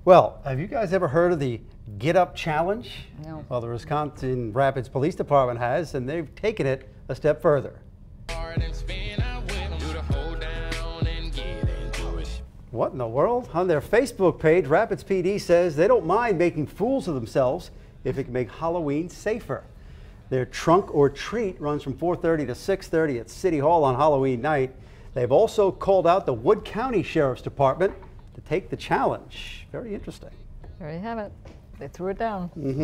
Well, have you guys ever heard of the Get Up Challenge? No. Well, the Wisconsin Rapids Police Department has, and they've taken it a step further. What in the world? On their Facebook page, Rapids PD says they don't mind making fools of themselves if it can make Halloween safer. Their Trunk or Treat runs from 4:30 to 6:30 at City Hall on Halloween night. They've also called out the Wood County Sheriff's Department to take the challenge. Very interesting. There you have it. They threw it down.